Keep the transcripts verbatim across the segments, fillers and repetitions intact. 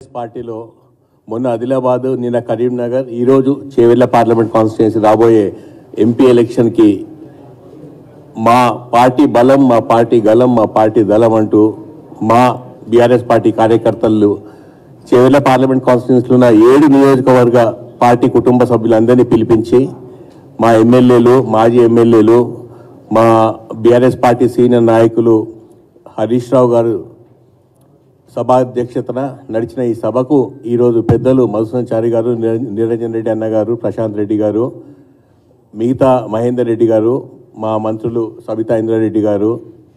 పార్టీలో మొన్న ఆదిలాబాద్ నిన్న కరీంనగర్ ఈరోజు చేవెళ్ళ పార్లమెంట్ కాన్స్టిట్యున్సీ రాబోయే ఎంపీ ఎలక్షన్కి మా పార్టీ బలం మా పార్టీ గలం మా పార్టీ దళం అంటూ మా బీఆర్ఎస్ పార్టీ కార్యకర్తలు చేవెళ్ళ పార్లమెంట్ కాన్స్టిట్యున్సీలో ఉన్న ఏడు నియోజకవర్గ పార్టీ కుటుంబ సభ్యులందరినీ పిలిపించి మా ఎమ్మెల్యేలు మాజీ ఎమ్మెల్యేలు మా బీఆర్ఎస్ పార్టీ సీనియర్ నాయకులు హరీష్ రావు గారు సభాధ్యక్షతన నడిచిన ఈ సభకు ఈరోజు పెద్దలు మధుసూదనాచారి గారు, నిరంజన్ రెడ్డి అన్న గారు, ప్రశాంత్ రెడ్డి గారు, మిగతా మహేందర్ రెడ్డి గారు, మా మంత్రులు సబితా ఇంద్రారెడ్డి గారు,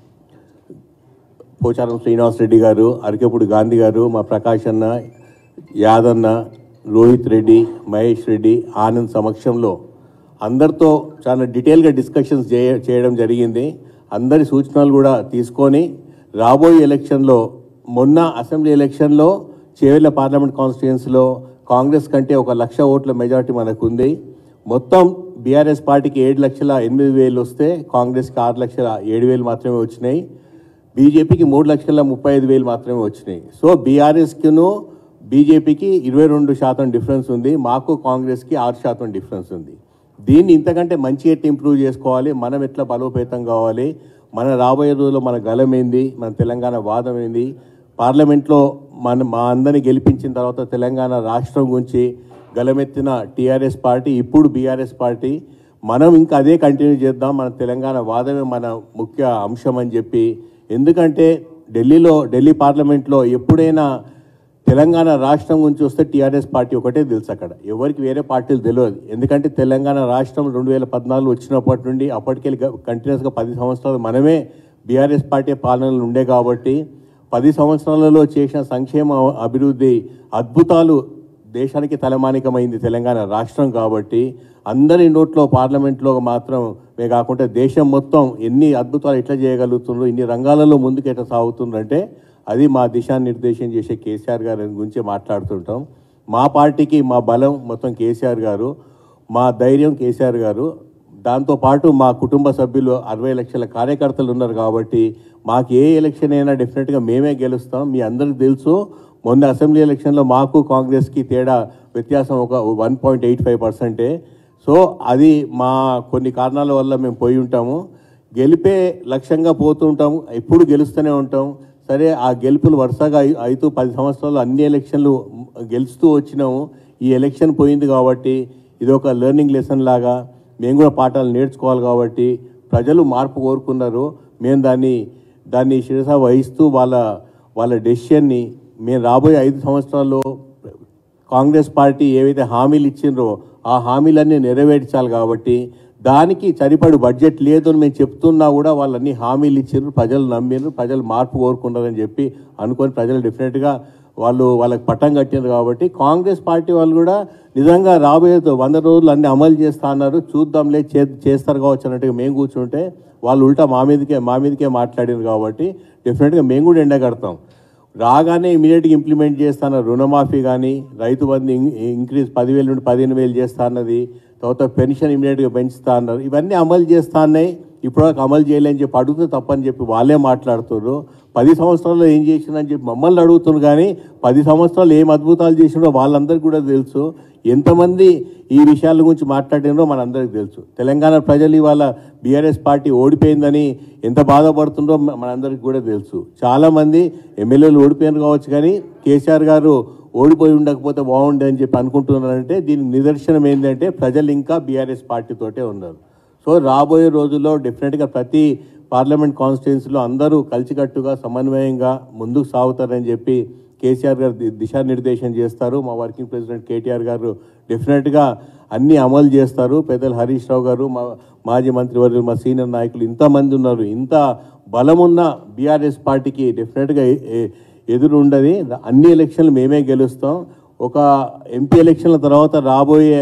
పోచారం శ్రీనివాస్ రెడ్డి గారు, అరకెప్పుడు గాంధీ గారు, మా ప్రకాష్ అన్న, యాదన్న, రోహిత్ రెడ్డి, మహేష్ రెడ్డి, ఆనంద్ సమక్షంలో అందరితో చాలా డీటెయిల్గా డిస్కషన్స్ చేయడం జరిగింది. అందరి సూచనలు కూడా తీసుకొని రాబోయే ఎలక్షన్లో మొన్న అసెంబ్లీ ఎలక్షన్లో చేవెళ్ళ పార్లమెంట్ కాన్స్టిట్యున్సీలో కాంగ్రెస్ కంటే ఒక లక్ష ఓట్ల మెజార్టీ మనకు ఉంది. మొత్తం బీఆర్ఎస్ పార్టీకి ఏడు లక్షల ఎనిమిది వేలు వస్తే కాంగ్రెస్కి ఆరు లక్షల ఏడు వేలు మాత్రమే వచ్చినాయి. బీజేపీకి మూడు లక్షల ముప్పై ఐదు వేలు మాత్రమే వచ్చినాయి. సో బీఆర్ఎస్కిను బీజేపీకి ఇరవై రెండు శాతం డిఫరెన్స్ ఉంది, మాకు కాంగ్రెస్కి ఆరు శాతం డిఫరెన్స్ ఉంది. దీన్ని ఇంతకంటే మంచి ఎట్లా ఇంప్రూవ్ చేసుకోవాలి, మనం ఎట్లా బలోపేతం కావాలి, మన రాబోయే రోజుల్లో మన గలం ఏంది, మన తెలంగాణ వాదం ఏంది, పార్లమెంట్లో మన మా అందరినీ గెలిపించిన తర్వాత తెలంగాణ రాష్ట్రం గురించి గలమెత్తిన టీఆర్ఎస్ పార్టీ ఇప్పుడు బీఆర్ఎస్ పార్టీ మనం ఇంకా అదే కంటిన్యూ చేద్దాం, మన తెలంగాణ వాదమే మన ముఖ్య అంశం అని చెప్పి. ఎందుకంటే ఢిల్లీలో ఢిల్లీ పార్లమెంట్లో ఎప్పుడైనా తెలంగాణ రాష్ట్రం గురించి వస్తే టీఆర్ఎస్ పార్టీ ఒకటే తెలుసు, అక్కడ ఎవరికి వేరే పార్టీలు తెలియదు. ఎందుకంటే తెలంగాణ రాష్ట్రం రెండు వేల పద్నాలుగు వచ్చినప్పటి నుండి అప్పటికెళ్ళి కంటిన్యూస్గా పది సంవత్సరాలు మనమే బీఆర్ఎస్ పార్టీ పాలనలు ఉండే కాబట్టి పది సంవత్సరాలలో చేసిన సంక్షేమ అభివృద్ధి అద్భుతాలు దేశానికి తలమానికమైంది తెలంగాణ రాష్ట్రం కాబట్టి అందరి నోట్లో పార్లమెంట్లో మాత్రమే కాకుండా దేశం మొత్తం ఎన్ని అద్భుతాలు ఎట్లా చేయగలుగుతుండ్రో, ఇన్ని రంగాలలో ముందుకు ఎట్లా సాగుతుందంటే అది మా దిశానిర్దేశం చేసే కేసీఆర్ గారి గురించి మాట్లాడుతుంటాం. మా పార్టీకి మా బలం మొత్తం కేసీఆర్ గారు, మా ధైర్యం కేసీఆర్ గారు. దాంతోపాటు మా కుటుంబ సభ్యులు అరవై లక్షల కార్యకర్తలు ఉన్నారు కాబట్టి మాకు ఏ ఎలక్షన్ అయినా డెఫినెట్గా మేమే గెలుస్తాం. మీ అందరికీ తెలుసు మొన్న అసెంబ్లీ ఎలక్షన్లో మాకు కాంగ్రెస్కి తేడా వ్యత్యాసం ఒక వన్ పాయింట్ ఎయిట్ ఫైవ్ పర్సెంటే. సో అది మా కొన్ని కారణాల వల్ల మేము పోయి ఉంటాము. గెలిపే లక్ష్యంగా పోతూ ఉంటాము, ఎప్పుడు గెలుస్తూనే ఉంటాం. సరే ఆ గెలుపులు వరుసగా ఐదు పది సంవత్సరాలు అన్ని ఎలక్షన్లు గెలుస్తూ వచ్చినాము. ఈ ఎలక్షన్ పోయింది కాబట్టి ఇది ఒక లెర్నింగ్ లెసన్ లాగా మేము కూడా పాఠాలు నేర్చుకోవాలి కాబట్టి ప్రజలు మార్పు కోరుకున్నారు. మేము దాన్ని దాన్ని శిరస వహిస్తూ వాళ్ళ వాళ్ళ డెసిషన్ని మేము రాబోయే ఐదు సంవత్సరాల్లో కాంగ్రెస్ పార్టీ ఏవైతే హామీలు ఇచ్చిండ్రో ఆ హామీలన్నీ నెరవేర్చాలి కాబట్టి దానికి సరిపడు బడ్జెట్ లేదు అని మేము చెప్తున్నా కూడా వాళ్ళన్నీ హామీలు ఇచ్చారు, ప్రజలు నమ్మినారు, ప్రజలు మార్పు కోరుకున్నారని చెప్పి అనుకొని ప్రజలు డెఫినెట్గా వాళ్ళు వాళ్ళకి పట్టం కట్టినారు కాబట్టి కాంగ్రెస్ పార్టీ వాళ్ళు కూడా నిజంగా రాబోయే వంద రోజులు అన్ని అమలు చేస్తా అన్నారు, చూద్దాంలే చే చేస్తారు కావచ్చు అన్నట్టుగా మేము కూర్చుంటే వాళ్ళు ఉల్టా మా మీదకే మా మీదకే మాట్లాడారు కాబట్టి డెఫినెట్గా మేము కూడా ఎండగడతాం. రాగానే ఇమీడియట్గా ఇంప్లిమెంట్ చేస్తాను రుణమాఫీ కానీ రైతు బంధు ఇంక్రీజ్ పదివేల నుండి పదిహేను వేలు చేస్తా అన్నది, తర్వాత పెన్షన్ ఇమీడియట్గా పెంచుతా అన్నారు. ఇవన్నీ అమలు చేస్తా అన్నాయి, ఇప్పటివరకు అమలు చేయలేని చెప్పి అడుగుతూ తప్పని చెప్పి వాళ్ళే మాట్లాడుతున్నారు. పది సంవత్సరాల్లో ఏం చేసిందని చెప్పి మమ్మల్ని అడుగుతున్నారు కానీ పది సంవత్సరాలు ఏం అద్భుతాలు చేసినారో వాళ్ళందరికీ కూడా తెలుసు. ఎంతమంది ఈ విషయాల గురించి మాట్లాడినారో మనందరికీ తెలుసు. తెలంగాణ ప్రజలు ఇవాళ బీఆర్ఎస్ పార్టీ ఓడిపోయిందని ఎంత బాధపడుతుందో మనందరికీ కూడా తెలుసు. చాలామంది ఎమ్మెల్యేలు ఓడిపోయినారు కావచ్చు కానీ కేసీఆర్ గారు ఓడిపోయి ఉండకపోతే బాగుండే అని చెప్పి అనుకుంటున్నారంటే దీనికి నిదర్శనం ఏంటంటే ప్రజలు ఇంకా బీఆర్ఎస్ పార్టీతోటే ఉన్నారు. సో రాబోయే రోజుల్లో డెఫినెట్గా ప్రతి పార్లమెంట్ కాన్స్టిట్యున్సీలో అందరూ కలిసికట్టుగా సమన్వయంగా ముందుకు సాగుతారని చెప్పి కేసీఆర్ గారు దిశానిర్దేశం చేస్తారు. మా వర్కింగ్ ప్రెసిడెంట్ కేటీఆర్ గారు డెఫినెట్గా అన్నీ అమలు చేస్తారు. పెద్దలు హరీష్ రావు గారు, మా మాజీ మంత్రివర్యులు, మా సీనియర్ నాయకులు ఇంతమంది ఉన్నారు. ఇంత బలమున్న బీఆర్ఎస్ పార్టీకి డెఫినెట్గా ఎదురు ఉండదు. అన్ని ఎలక్షన్లు మేమే గెలుస్తాం. ఒక ఎంపీ ఎలక్షన్ల తర్వాత రాబోయే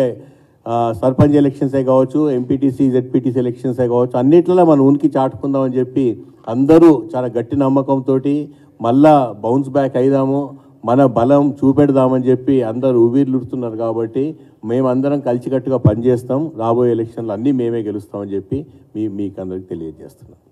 సర్పంచ్ ఎలక్షన్సే కావచ్చు, ఎంపీటీసీ జెడ్పీటీసీ ఎలక్షన్సే కావచ్చు, అన్నిట్లలో మనం ఉనికి చాటుకుందామని చెప్పి అందరూ చాలా గట్టి నమ్మకంతో మళ్ళా బౌన్స్ బ్యాక్ అయిదాము, మన బలం చూపెడదామని చెప్పి అందరూ ఊవిర్లుడుతున్నారు. కాబట్టి మేమందరం కలిసికట్టుగా పనిచేస్తాం. రాబోయే ఎలక్షన్లు అన్నీ మేమే గెలుస్తామని చెప్పి మీ మీకు అందరికీ తెలియజేస్తున్నాం.